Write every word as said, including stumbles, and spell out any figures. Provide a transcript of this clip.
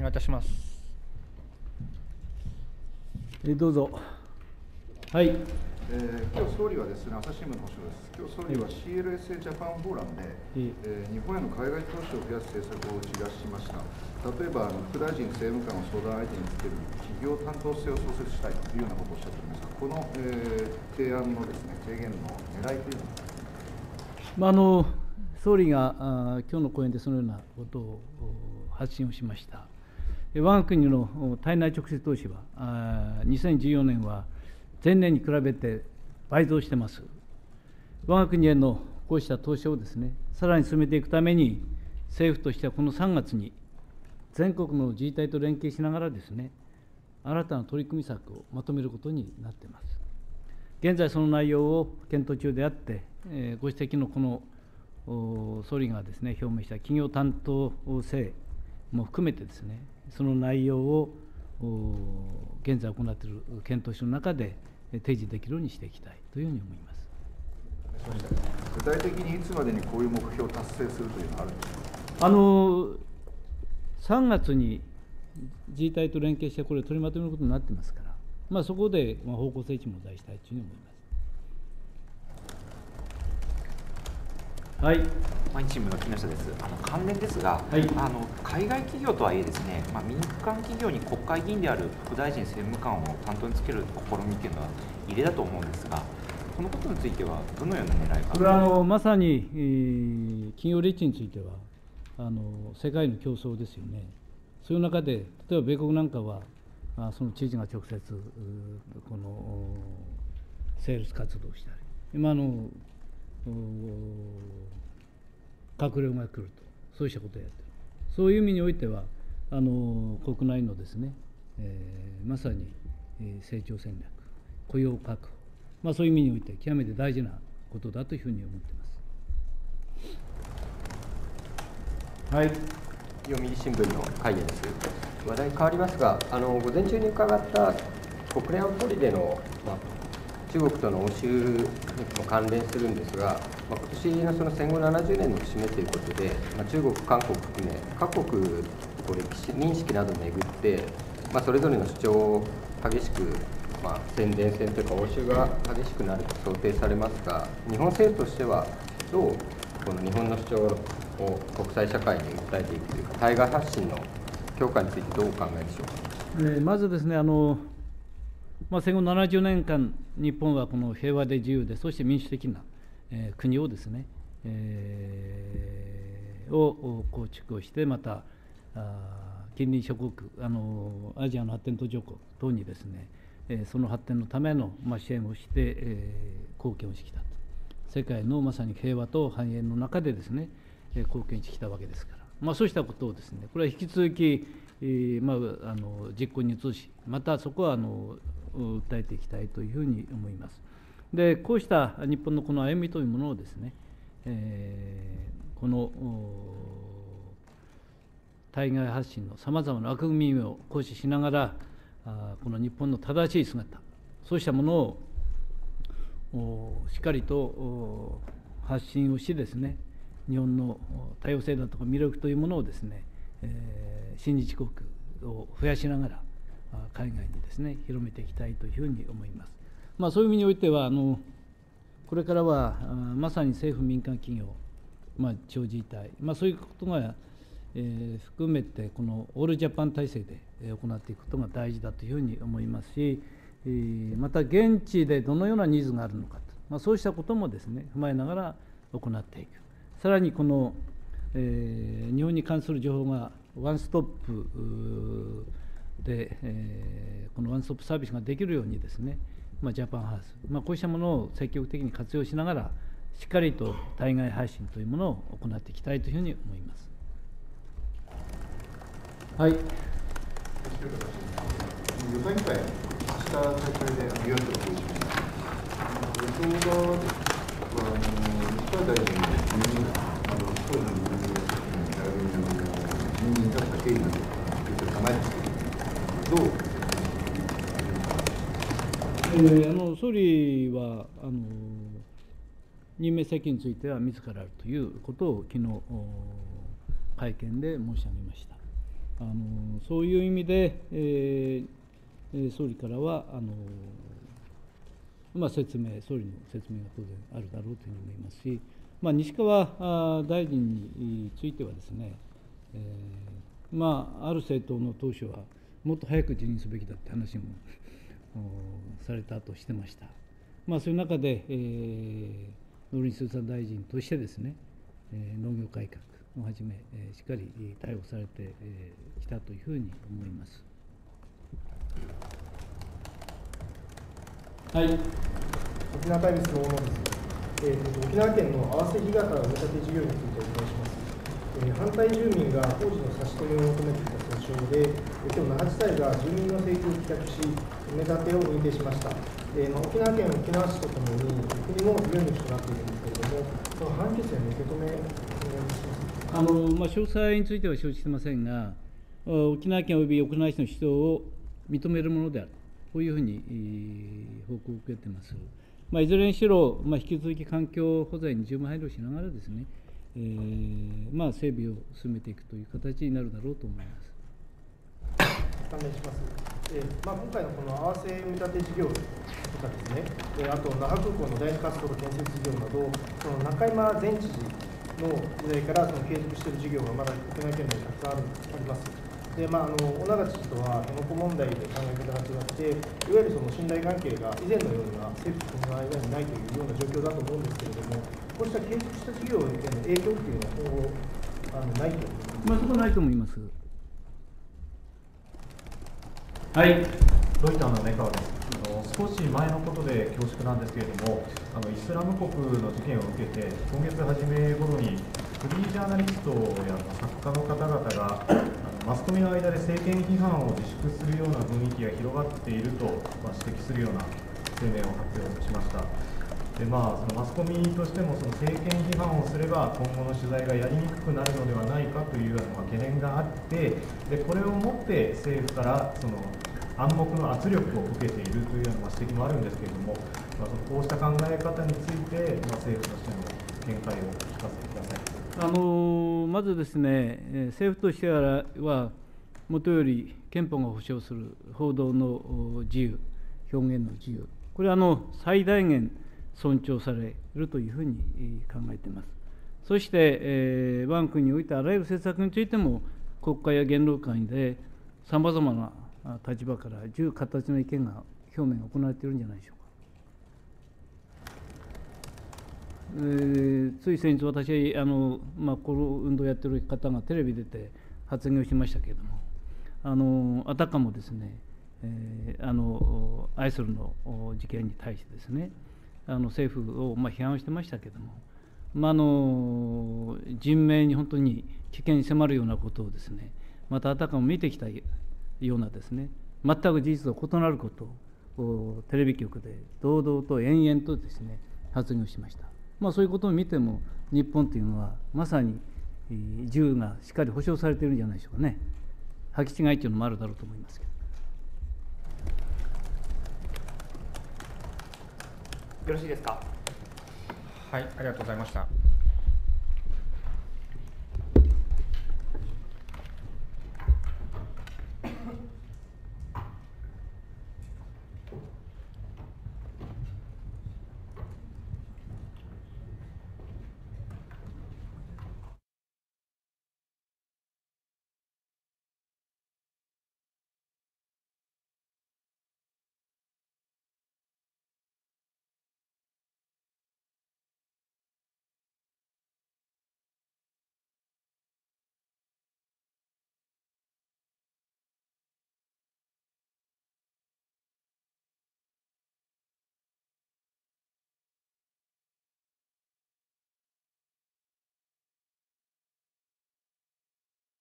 いいたします。 えどうぞ。はい。 えー、今日総理はですね、朝日新聞の星野です。今日総理は シーエルエスエー ジャパンフォーラムで、えー、日本への海外投資を増やす政策を打ち出しました。例えば、副大臣、政務官を相談相手につける企業担当性を創設したいというようなことをおっしゃっておりますが、この、えー、提案のですね、提言の狙いというのは、 まあ、あの総理があ今日の講演でそのようなことを発信をしました。我が国の対内直接投資は、あにせんじゅうよねんは前年に比べて倍増してます。我が国へのこうした投資をですね、さらに進めていくために、政府としてはこのさんがつに、全国の自治体と連携しながらですね、新たな取り組み策をまとめることになっています。現在、その内容を検討中であって、えー、ご指摘のこの総理がですね、表明した企業担当性も含めてですね、その内容を現在行っている検討書の中で提示できるようにしていきたいというふうに思います。 具体的にいつまでにこういう目標を達成するというのはあるんでしょうか。 あのさんがつに自治体と連携してこれを取りまとめることになってますから、まあ、そこで方向性値も出したいというふうに思います。はい、 毎日新聞の木下です。あの関連ですが、はい、あの海外企業とはいえですね、まあ、民間企業に国会議員である副大臣、政務官を担当につける試みというのは異例だと思うんですが、このことについてはどのような狙いが。 これはあのまさに、えー、企業立地についてはあの世界の競争ですよね。そういう中で、例えば米国なんかは、あその知事が直接このセールス活動をしたり、今の閣僚が来ると、そうしたことをやっている。そういう意味においては、あの国内のですね、えー、まさに成長戦略、雇用確保、まあ、そういう意味において極めて大事なことだというふうに思っています。はい。 読売新聞の会議です。話題変わりますが、あの午前中に伺った国連安保理での、まあ、中国との応酬にも関連するんですが、まあ、今年のその戦後ななじゅうねんの節目ということで、まあ、中国、韓国含め、各国こう歴史認識などをめぐって、まあ、それぞれの主張を激しく、まあ、宣伝戦というか、応酬が激しくなると想定されますが、日本政府としては、どうこの日本の主張を国際社会に訴えていくというか、対外発信の強化についてどうお考えでしょうか。 えー、まずですね、あのまあ、戦後ななじゅうねんかん、日本はこの平和で自由で、そして民主的な、えー、国をですね、えー、を構築をして、またあ近隣諸国、あのアジアの発展途上国等にですね、えー、その発展のための、まあ、支援をして、えー、貢献をしてきたと。世界のまさに平和と繁栄の中でですね、えー、貢献してきたわけですから、まあ、そうしたことをですね、これは引き続き、えーまあ、あの実行に移し、またそこはあの訴えていきたいというふうに思います。で、こうした日本のこの歩みというものをですね、えー、この対外発信のさまざまな枠組みを行使しながら、あこの日本の正しい姿、そうしたものをしっかりと発信をしですね、日本の多様性だとか魅力というものをですね、えー、親日国を増やしながら、海外にですね、広めていきたいというふうに思います。まあ、そういう意味においては、あのこれからはまさに政府民間企業、まあ、地方自治体、まあ、そういうことが、えー、含めて、このオールジャパン体制で行っていくことが大事だというふうに思いますし、えー、また現地でどのようなニーズがあるのかと、まあ、そうしたこともですね、踏まえながら行っていく。さらにこの、えー、日本に関する情報がワンストップで、えー、このワンストップサービスができるようにですね、まあ、ジャパンハウス、まあ、こうしたものを積極的に活用しながら、しっかりと対外配信というものを行っていきたいというふうに思います。はい。 予算委員会、明日大会で議案書を提示しました。与党側は、西川大臣の辞任、あの総理の辞任の時に、並びに辞任に至った経緯などという考えですけれども、どうえー、あの総理はあの任命責任については自らあるということを昨日会見で申し上げました。 あのそういう意味で、えー、総理からはあの、まあ、説明、総理の説明が当然あるだろうというふうに思いますし、まあ、西川大臣についてはですね、えーまあ、ある政党の党首は、もっと早く辞任すべきだって話もされたとしてました。まあ、そういう中で、えー、農林水産大臣としてですね、えー、農業改革をはじめ、えー、しっかり対応されてき、えー、たというふうに思います。 はい。沖縄タイムズの大野です。えー、沖縄県の合わせ干潟埋め立て事業についてお伺いします。えー、反対住民が工事の差し止めを求めていた訴訟で、えー、今日那覇地裁が住民の請求を棄却し、埋め立てを認定しました。えーまあ、沖縄県、沖縄市とともに、国も事業主となっているんですけれども、その判決への受け止め、お願いします。 あのまあ、詳細については承知していませんが、沖縄県および沖縄市の主張を認めるものである、こういうふうに報告を受けています。まあ、いずれにしろ、まあ、引き続き環境保全に十分配慮しながらですね、えーまあ、整備を進めていくという形になるだろうと思います。 関連します。えーまあ、今回のこの合わせ埋め立て事業とかですね、えー、あと那覇空港の第二滑走路建設事業など、その中山前知事の時代からその継続している事業がまだ沖縄県内にたくさんあります。でまあ、あの小長知事とは辺野古問題で考え方が違って、いわゆるその信頼関係が以前のような政府と国の間にないというような状況だと思うんですけれども、こうした継続した事業への影響というのは今後あのないと思います。 まあ、そこはないと思います。はい、 ロイターの目川です。あの少し前のことで恐縮なんですけれども、あのイスラム国の事件を受けて、今月初め頃にフリージャーナリストや作家の方々があのマスコミの間で政権批判を自粛するような雰囲気が広がっていると、まあ、指摘するような声明を発表しました。でまあ、そのマスコミとしてもその政権批判をすれば今後の取材がやりにくくなるのではないかというようなまあ懸念があって、でこれをもって政府からその暗黙の圧力を受けているというような指摘もあるんですけれども、まあ、こうした考え方について、まあ、政府としての見解を聞かせてください。 あのまずですね、政府としては、もとより憲法が保障する報道の自由、表現の自由、これはあの最大限尊重されるというふうに考えています。そして、えー、我が国においてあらゆる政策についても、国会や言論会でさまざまな立場から十形の意見が表明が行われているんじゃないでしょうか。えー、つい先日、私あの、まあ、この運動をやっている方がテレビ出て発言をしましたけれども、あのあたかもですね、えー、あのアイスルの事件に対してですね、あの政府をまあ批判をしてましたけれども、まあ、あの人命に本当に危険に迫るようなことをですね、またあたかも見てきたようなですね、全く事実と異なることをテレビ局で堂々と延々とですね発言をしました。まあ、そういうことを見ても、日本というのはまさに自由がしっかり保障されているんじゃないでしょうかね。履き違いというのもあるだろうと思いますけど。 よろしいですか。 はい、ありがとうございました。